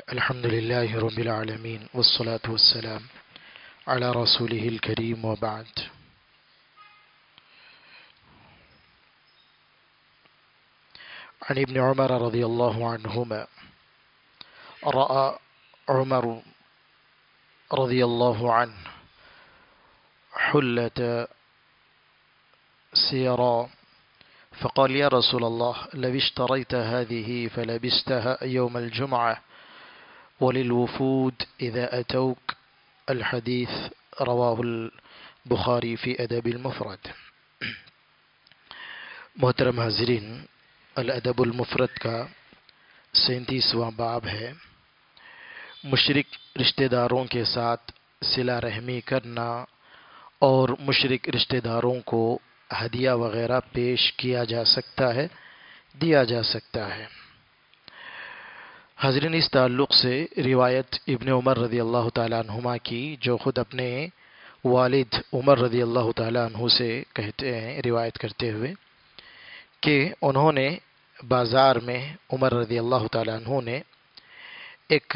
الحمد لله رب العالمين والصلاة والسلام على رسوله الكريم وبعد. عن ابن عمر رضي الله عنهما رأى عمر رضي الله عنه حلة سيرا فقال يا رسول الله لو اشتريت هذه فلبستها يوم الجمعة وللوفود إذا أتوك. الحديث رواه البخاری فی ادب المفرد. محترم حاضرین، الادب المفرد کا 37واں باب ہے مشرک رشتہ داروں کے ساتھ صلہ رحمی کرنا اور مشرک رشتہ داروں کو ہدیہ وغیرہ پیش کیا جا سکتا ہے، دیا جا سکتا ہے۔ حاضرین، اس تعلق سے روایت ابن عمر رضی اللہ تعالیٰ عنہما کی، جو خود اپنے والد عمر رضی اللہ تعالیٰ عنہ سے کہتے ہیں، روایت کرتے ہوئے کہ انہوں نے بازار میں، عمر رضی اللہ تعالیٰ عنہ نے ایک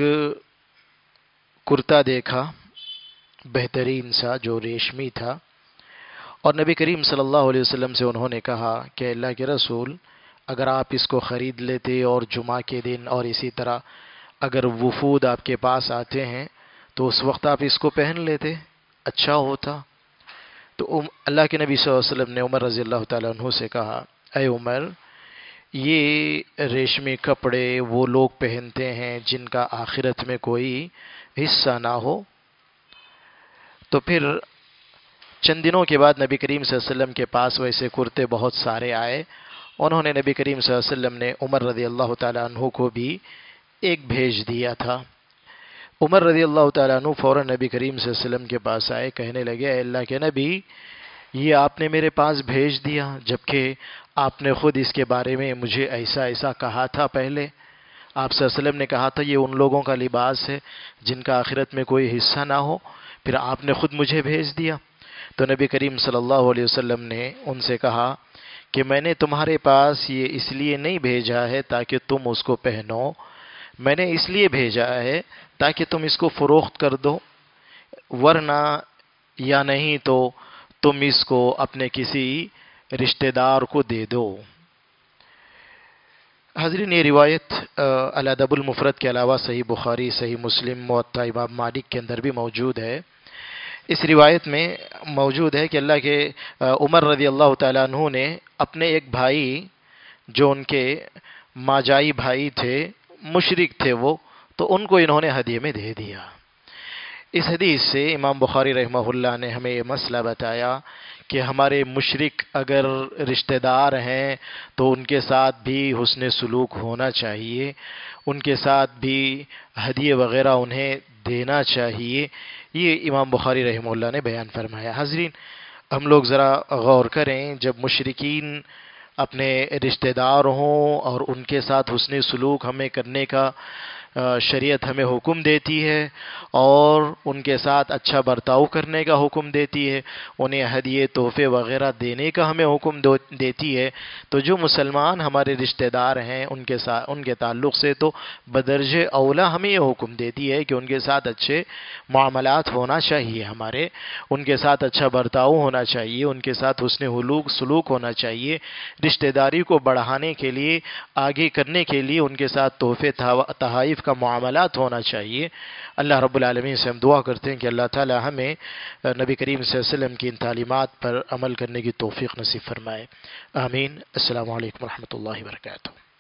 کرتا دیکھا بہترین سا جو ریشمی تھا، اور نبی کریم صلی اللہ علیہ وسلم سے انہوں نے کہا کہ اللہ کے رسول، اگر آپ اس کو خرید لیتے اور جمعہ کے دن اور اسی طرح اگر وفود آپ کے پاس آتے ہیں تو اس وقت آپ اس کو پہن لیتے، اچھا ہوتا۔ تو اللہ کے نبی صلی اللہ علیہ وسلم نے عمر رضی اللہ تعالیٰ عنہ سے کہا، اے عمر، یہ ریشمی کپڑے وہ لوگ پہنتے ہیں جن کا آخرت میں کوئی حصہ نہ ہو۔ تو پھر چند دنوں کے بعد نبی کریم صلی اللہ علیہ وسلم کے پاس ویسے کرتے بہت سارے آئے۔ انہوں نے نبی کریم صلی اللہ علیہ وسلم نے عمر رضی اللہ تعالیٰ عنہ کو بھی ایک بھیج دیا تھا۔ عمر رضی اللہ تعالیٰ عنہ فوراً نبی کریم صلی اللہ علیہ وسلم کے پاس آئے، کہنے لگے، اے اللہ کے نبی، یہ آپ نے میرے پاس بھیج دیا، جبکہ آپ نے خود اس کے بارے میں مجھے ایسا ایسا کہا تھا پہلے۔ آپ صلی اللہ علیہ وسلم نے کہا تھا یہ ان لوگوں کا لباس ہے جن کا آخرت میں کوئی حصہ نہ ہو، پھر آپ نے خود مجھے بھیج دیا۔ تو نبی کریم صلی اللہ علیہ وسلم نے ان سے کہا کہ میں نے تمہارے پاس یہ اس لیے نہیں بھیجا ہے تاکہ تم اس کو پہنو، میں نے اس لیے بھیجا ہے تاکہ تم اس کو فروخت کر دو، ورنہ یا نہیں تو تم اس کو اپنے کسی رشتہ دار کو دے دو۔ حاضرین، یہ روایت الادب المفرد کے علاوہ صحیح بخاری، صحیح مسلم، موطا امام مالک کے اندر بھی موجود ہے۔ اس روایت میں موجود ہے کہ اللہ کے عمر رضی اللہ تعالیٰ عنہ نے اپنے ایک بھائی، جو ان کے ماجائی بھائی تھے، مشرک تھے وہ، تو ان کو انہوں نے ہدیے میں دے دیا۔ اس حدیث سے امام بخاری رحمہ اللہ نے ہمیں یہ مسئلہ بتایا کہ ہمارے مشرک اگر رشتہ دار ہیں تو ان کے ساتھ بھی حسن سلوک ہونا چاہیے، ان کے ساتھ بھی ہدیے وغیرہ انہیں دینا چاہیے۔ یہ امام بخاری رحمہ اللہ نے بیان فرمایا۔ حاضرین، ہم لوگ ذرا غور کریں، جب مشرکین اپنے رشتہ دار ہوں اور ان کے ساتھ حسن سلوک ہمیں کرنے کا شریعت ہمیں حکم دیتی ہے اور ان کے ساتھ اچھا برتاؤ کرنے کا حکم دیتی ہے، انہیں ہدیے تحفے وغیرہ دینے کا ہمیں حکم دیتی ہے، تو جو مسلمان ہمارے رشتہ دار ہیں ان کے تعلق سے تو بدرجہ اولا ہمیں یہ حکم دیتی ہے کہ ان کے ساتھ اچھے معاملات ہونا چاہیے، ہمارے ان کے ساتھ اچھا برتاؤ ہونا چاہیے، ان کے ساتھ حسن سلوک ہونا چاہیے، رشتہ داری کو بڑھانے کے لیے، آگے کرنے کے لیے ان کے ساتھ تحفے تحائف کا معاملات ہونا چاہیے۔ اللہ رب العالمین سے ہم دعا کرتے ہیں کہ اللہ تعالی ہمیں نبی کریم صلی اللہ علیہ وسلم کی ان تعلیمات پر عمل کرنے کی توفیق نصیب فرمائے، آمین۔ السلام علیکم ورحمۃ اللہ وبرکاتہ۔